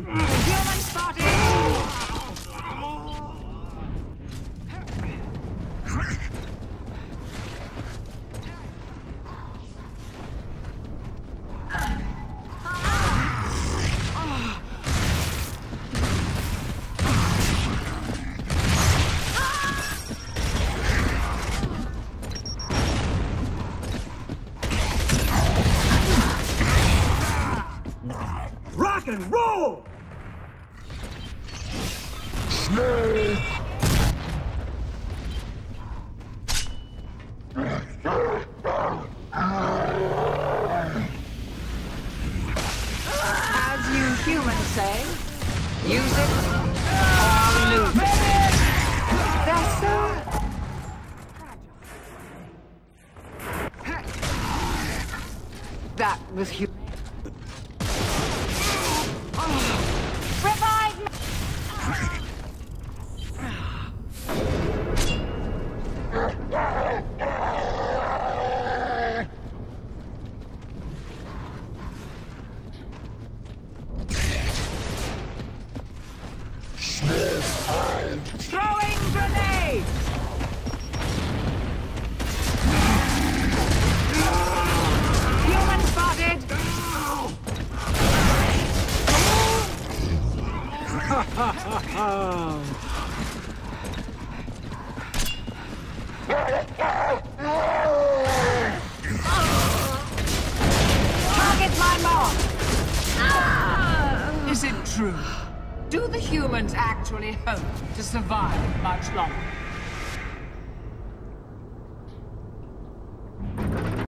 Human spotted! Rock and roll! Snake! As you humans say, use it or lose it. That's so... That was human. Revive me! Throwing grenades! Human spotted! Target my mark! Is it true? Do the humans actually hope to survive much longer?